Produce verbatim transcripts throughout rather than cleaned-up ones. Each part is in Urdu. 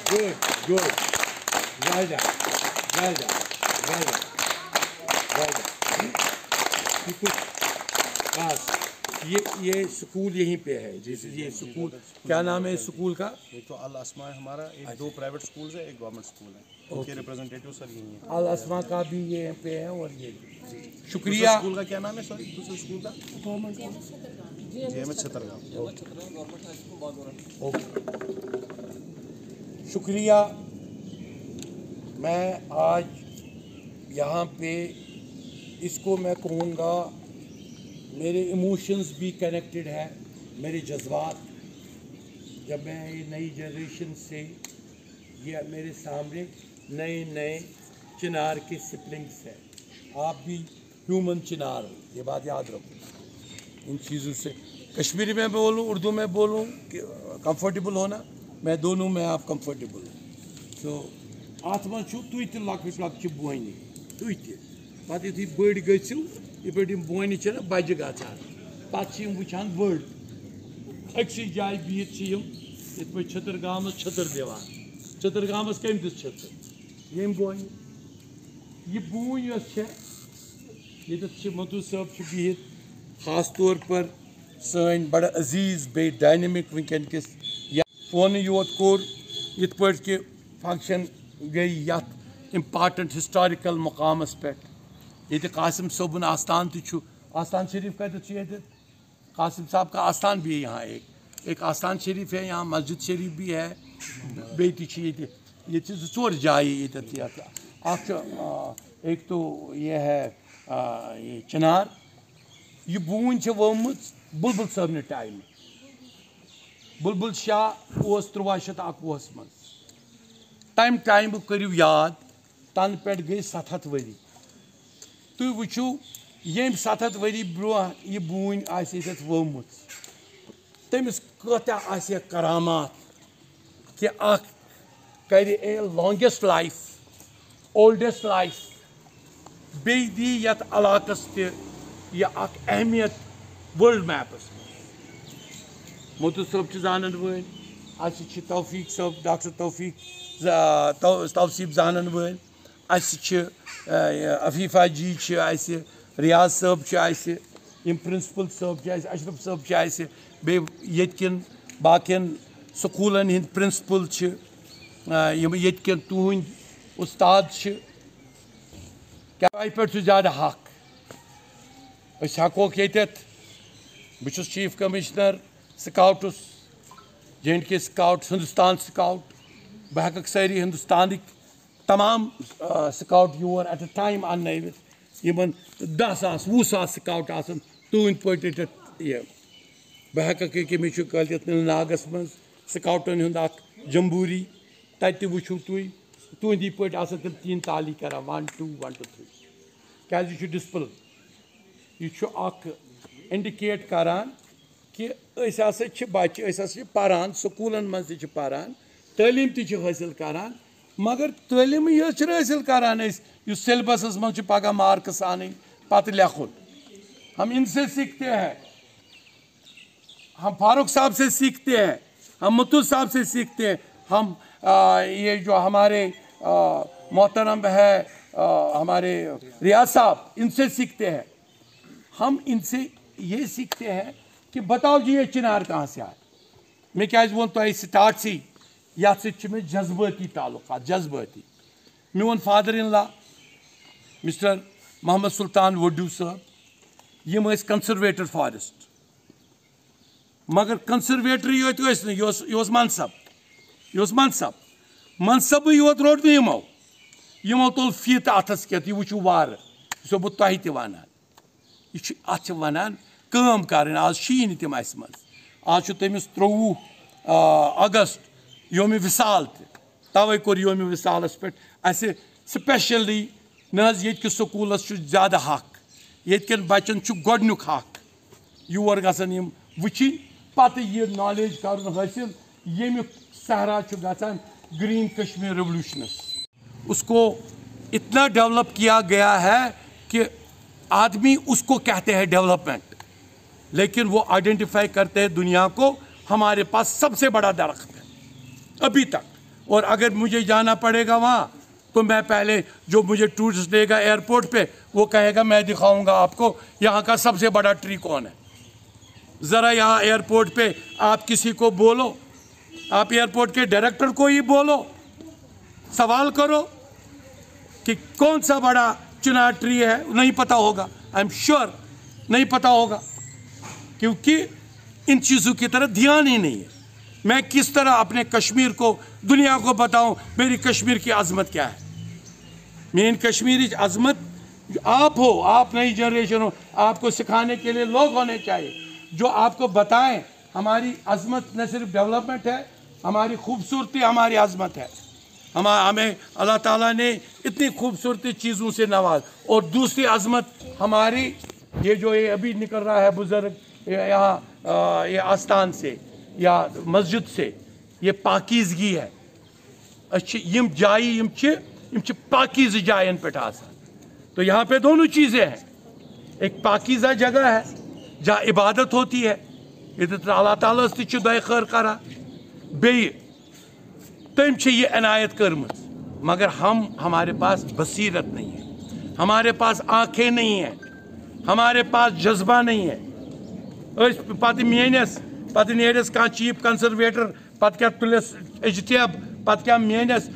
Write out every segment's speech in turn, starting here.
Good, good. Well done. Well done. Well done. Well done. बस ये ये स्कूल यहीं पे है जैसे ये स्कूल क्या नाम है इस स्कूल का? एक तो अल अस्मा है हमारा, एक दो प्राइवेट स्कूल्स है, एक गवर्नमेंट स्कूल है, उनके रिप्रेजेंटेटिव सर यही हैं। अल अस्मा का भी ये यहाँ पे है और ये शुक्रिया। स्कूल का क्या नाम है सर? दूसरे स्कूल का G M H Chhatargaon. Okay, शुक्रिया। मैं आज यहाँ पे इसको मैं कहूँगा मेरे इमोशंस भी कनेक्टेड है, मेरे जज्बात। जब मैं ये नई जनरेशन से ये मेरे सामने नए नए चिनार के सिपलिंग्स हैं, आप भी ह्यूमन चिनार हो, ये बात याद रखो। इन चीज़ों से कश्मीरी में बोलूँ, उर्दू में बोलूँ, कंफर्टेबल होना, मैं दोनों में आप कंफर्टेबल हो। सो आत्मा छू तुई ते लकट लकट बोनी तुई ते पत्त यु बड़ गो ये पे बोनी ना बज गा पे वुचान बड़ अक्स जाए बिहित ये पे छतरगामस छतर दिवान छतरगामस कम दिस छतर ये बोनी ये बून ये मतू साहब बिहित खास तौर पर सन बड़ अजीज बे डायनमिक वनकन किस फोन योत कोर ये कि फंक्शन गई यत इम्पार्टेंट हिस्टोरिकल मकामस पे ये कासिम सोबन आस्थान तु आस्थान शरीफ का कासिम साहब का आस्थान भी है यहाँ एक एक आस्थान शरीफ है यहाँ मस्जिद शरीफ भी है बे ये जोर जाए ये एक तो ये है आ, ये चिनार ये बून वोमुत बुलबुल साहब ने टाइम बुलबुल शाह त्रुवा शत अकवुहस मज टाइम टाइम करू याद तन पे गई सत हथ वरी तुम वो ये सत हथ वरी ब्रो ये बून वोमुत तमिस कत्या करामात कि कर लॉन्गेस्ट लाइफ ओल्डेस्ट लाइफ बे दी यत इलाकस ते यह अहमियत वर्ल्ड मैपस मोतू साहब जानन वन तौफीक साहब डॉक्टर तौफीक तौसीफ जानन वन अफीफा जी रियाज साहब यम प्रिंसिपल साहब अशरफ साहब बे यन बाकियन स्कूलन हिंद प्रिंसिपल यन तुहद उस्ताद क्या पे ज्यादा हक हकोक ये बहुत chief commissioner scouts J and K scouts Hindustan scout बह हेक सारी हिंदुस्तान तमाम स्काउट योर एट अ टाइम अनवित इन दह सास वु सास स्काउट आसन तुंद पे ये बह हेक मे कलत नागस मज स्काउटन हुंद जम्बूरी तत वो तुम तुंदी पे तम तीन ताली कर one two one two three क्या डिस्प्लिन यह इंडिकेट करान कि बच्चे पारान स्कूलन मज पारान तालीम हासिल करान मगर तालीम हासिल करान सिलेबस मज पगह मार्क्स आन पत लिखुन हम इनसे सीखते हैं, हम फारूक साहब से सीखते हैं, हम मुतुल साहब से सीखते हैं, हम आ, ये जो हमारे मोहतरम है आ, हमारे रियाज साहब इनसे सीखते हैं। हम इनसे ये सीखते हैं कि बताओ जी ये चिनार कहाँ से आए। मैं क्या वो तो स्टार्ट सी या में जज्बाती ताल्लुकात जज्बाती मोन father in law mister Mohammad Sultan Waddu साहब यम कंजर्वेटर फॉरेस्ट मगर कंजर्वेटर योत यह मनसब यह मनसब मनसब योत रोट यमो यमो तुल फीत अथस कत यह वो वार सो बह तह त वन अत वन कम कर आज शी तम अस मज आज तमिस त्रोवु अगस्त योम विसाल तवे कोर योम विसालस पे स्पेशली नज ये स्कूलस ज्यादा हक ये बचन गोडनुक हक योर गसन वुचिन पत यह नॉलेज कर हासिल यमुक सहरा गसान ग्रीन कश्मीर रेवोल्यूशनस उसको इतना डेवलप किया गया है कि आदमी उसको कहते हैं डेवलपमेंट, लेकिन वो आइडेंटिफाई करते हैं दुनिया को हमारे पास सबसे बड़ा दरख्त है अभी तक اور اگر مجھے جانا پڑے گا وہاں تو میں پہلے جو مجھے ٹورسٹ دے گا ایئرپورٹ پہ وہ کہے گا میں دکھاؤں گا آپ کو یہاں کا سب سے بڑا ٹری کون ہے. ذرا یہاں ایئرپورٹ پہ آپ کسی کو بولو, آپ ایئرپورٹ کے ڈائریکٹر کو ہی بولو, سوال کرو کہ کون سا بڑا چنار ٹری ہے, نہیں پتا ہوگا. آئی ایم شیور نہیں پتا ہوگا, کیونکہ ان چیزوں کی طرف دھیان ہی نہیں ہے. میں کس طرح اپنے کشمیر کو دنیا کو بتاؤں میری کشمیر کی عظمت کیا ہے. مین کشمیری عظمت آپ ہو, آپ نئی جنریشن ہو, آپ کو سکھانے کے لیے لوگ ہونے چاہیے جو آپ کو بتائیں ہماری عظمت نہ صرف ڈیولپمنٹ ہے, ہماری خوبصورتی ہماری عظمت ہے. ہم ہمیں اللہ تعالیٰ نے اتنی خوبصورتی چیزوں سے نواز. اور دوسری عظمت ہماری یہ جو یہ ابھی نکل رہا ہے بزرگ یہاں یہ آستان سے یا مسجد سے, یہ پاکیزگی ہے. اچھی یم جائی یم چھ یم چھ پاکیز جائن پہ آسان. تو یہاں پہ دونوں چیزیں ہیں, ایک پاکیزہ جگہ ہے جہاں عبادت ہوتی ہے, ادھر اللہ تعالیٰ سے چھ دعائے خیر کرا, بے تم چھ یہ عنایت کرمت, مگر ہم ہمارے پاس بصیرت نہیں ہے, ہمارے پاس آنکھیں نہیں ہیں, ہمارے پاس جذبہ نہیں ہے. پتہ میانس پتہ نیرس کان چیف کنزرویٹر پتہ کیا تلس اجتیاب پتہ کیا میانس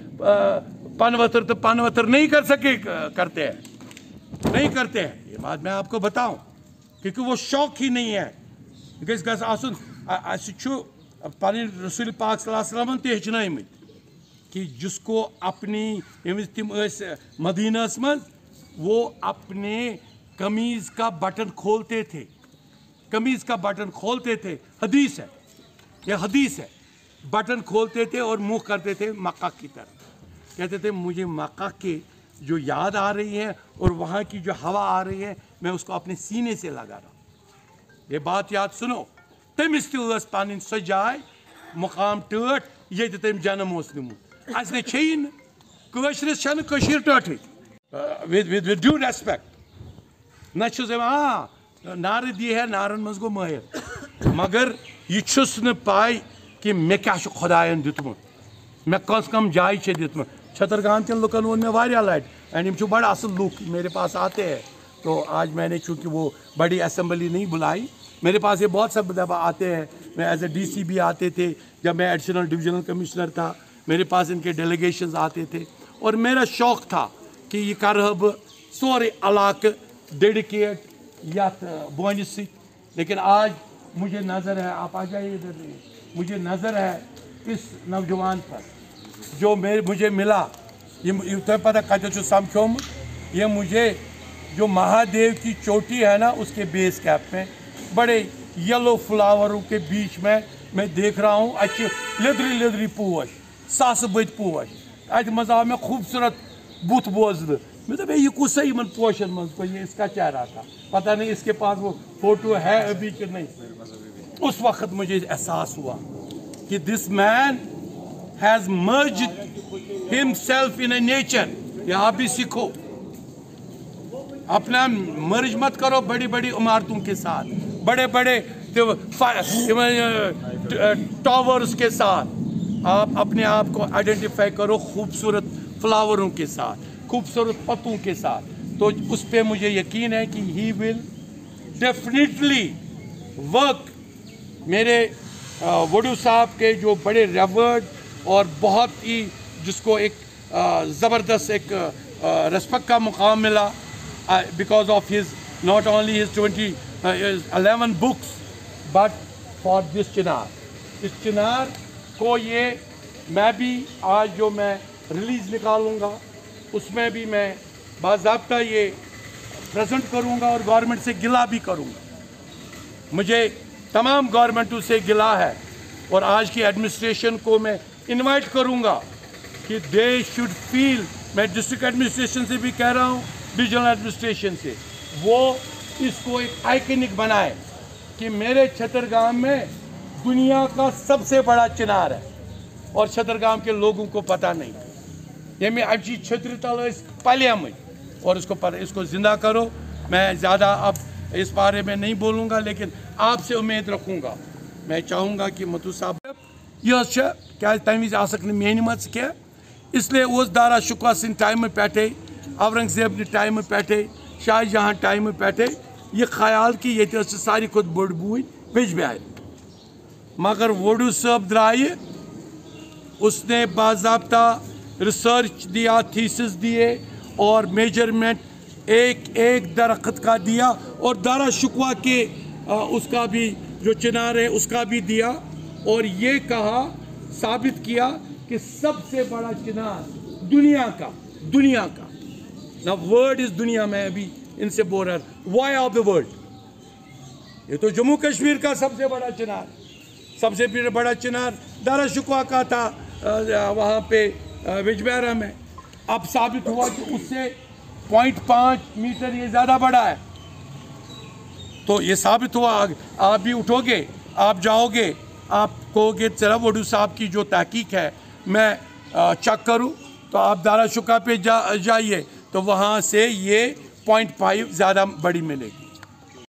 پن وتر تو پن وتر نہیں کر سکے کرتے ہیں نہیں کرتے ہیں. یہ بات میں آپ کو بتاؤں کیونکہ وہ شوق ہی نہیں ہے. گھس گھس آسن اس پن رسول پاک صلی اللہ علیہ وسلم تہ ہچنٲیمٕتۍ کہ جس کو اپنی تم مدینہ من وہ اپنے قمیض کا بٹن کھولتے تھے, قمیض کا بٹن کھولتے تھے. حدیث ہے, یہ حدیث ہے. بٹن کھولتے تھے اور منہ کرتے تھے مکہ کی طرف. کہتے تھے مجھے مکہ کے جو یاد آ رہی ہے اور وہاں کی جو ہوا آ رہی ہے میں اس کو اپنے سینے سے لگا رہا ہوں. یہ بات یاد سنو. تمس تس پن سو جائے مقام ٹٲٹھ یہ تم جنم اس نمت. اس نے چھیی نشرس چھن کشیر ٹٲٹھٕے ود ڈیو ریسپیکٹ نہ چھس ہاں نعرٕ دی ہے نعرن مز گو مٲہر, مگر یہ چھس نہ پاے کہ مے کیا خدایَن دیُتمُت, مے کم سے کم جائے چھے دیُتمُت. چھترگام کن لُکن وون مے واریاہ لٹہِ اینڈ یم چھِ بڑا اصل لُک میرے پاس آتے ہیں. تو آج میں نے چونکہ وہ بڑی اسمبلی نہیں بلائی, میرے پاس یہ بہت سب دفعہ آتے ہیں. میں ایز اے ڈی سی بھی آتے تھے جب میں ایڈیشنل ڈویژنل کمشنر تھا, میرے پاس ان کے ڈیلیگیشنز آتے تھے اور میرا شوق تھا کہ یہ کرہ بہ سورے علاقہ ڈیڈیکیٹ یتھ بونہِ سۭتۍ. لیکن آج مجھے نظر ہے, آپ آ جائیے ادھر, مجھے نظر ہے اس نوجوان پر جو مجھے ملا. یہ تمہیں پتہ کتھ سمکھیومت, یہ مجھے جو مہادیو کی چوٹی ہے نا اس کے بیس کیپ میں بڑے یلو فلاوروں کے بیچ میں میں دیکھ رہا ہوں اچھے لیدری لیدری پوش, ساس بت پوش, ات مز آو میں خوبصورت بت بوزن. میں دپے یہ کس ہے ان پوشن مز کو, یہ اس کا چہرہ تھا. پتہ نہیں اس کے پاس وہ فوٹو ہے ابھی کہ نہیں. اس وقت مجھے احساس ہوا کہ this man has merged himself in a nature. یہاں بھی سیکھو, اپنا مرج مت کرو بڑی بڑی عمارتوں کے ساتھ, بڑے بڑے ٹاورز کے ساتھ. آپ اپنے آپ کو آئیڈینٹیفائی کرو خوبصورت فلاوروں کے ساتھ, خوبصورت پتوں کے ساتھ. تو اس پہ مجھے یقین ہے کہ ہی ول ڈیفینیٹلی ورک. میرے وڈو صاحب کے جو بڑے ریورڈ اور بہت ہی جس کو ایک زبردست ایک ریسپیکٹ کا مقام ملا because of his not only his twenty eleven books but for this Chinar. اس چنار کو یہ میں بھی آج جو میں ریلیز نکالوں گا اس میں بھی میں باضابطہ یہ پریزنٹ کروں گا اور گورنمنٹ سے گلا بھی کروں گا. مجھے تمام گورنمنٹوں سے گلا ہے اور آج کی ایڈمنسٹریشن کو میں انوائٹ کروں گا کہ دے شوڈ فیل, میں ڈسٹرکٹ ایڈمنسٹریشن سے بھی کہہ رہا ہوں, ریجنل ایڈمنسٹریشن سے, وہ اس کو ایک آئیکنک بنائے کہ میرے چھترگام میں دنیا کا سب سے بڑا چنار ہے اور چھترگام کے لوگوں کو پتہ نہیں. یہ میں اچھی چھتری تل پلے مت اور اس کو اس کو زندہ کرو. میں زیادہ اب اس بارے میں نہیں بولوں گا لیکن آپ سے امید رکھوں گا. میں چاہوں گا کہ متو صاحب یہ کیا تمہ وز آسک میٛانہِ مژ کینٛہہ اس لیے اوس دارا شکوا سٕنٛدِ ٹایمہٕ پٮ۪ٹھے اورنگزیب نہِ ٹایمہٕ پٮ۪ٹھے شاہ جہاں ٹایمہٕ پٮ۪ٹھے یہ خیال کہ ییٚتہِ ٲس ساروی کھۄتہٕ بٔڑ بوٗنۍ ویجبیارِ مگر وڈو صٲب درائے اس نے باضابطہ ریسرچ دیا تھیسس دیے اور میجرمنٹ ایک ایک درخت کا دیا اور دارا شکوا کے اس کا بھی جو چنار ہے اس کا بھی دیا اور یہ کہا ثابت کیا کہ سب سے بڑا چنار دنیا کا دنیا کا نا ورڈ اس دنیا میں ابھی ان سے بول رہا وائی آف دا ورلڈ یہ تو جموں کشمیر کا سب سے بڑا چنار سب سے بڑا چنار دارا شکوا کا تھا وہاں پہ وجبیارا میں اب ثابت ہوا کہ اس سے پوائنٹ پانچ میٹر یہ زیادہ بڑا ہے تو یہ ثابت ہوا آپ بھی اٹھو گے آپ جاؤ گے آپ کہو گے ذرا وڈو صاحب کی جو تحقیق ہے میں چیک کروں تو آپ دارا شکوا پہ جا جائیے تو وہاں سے یہ پوائنٹ فائیو زیادہ بڑی ملے گی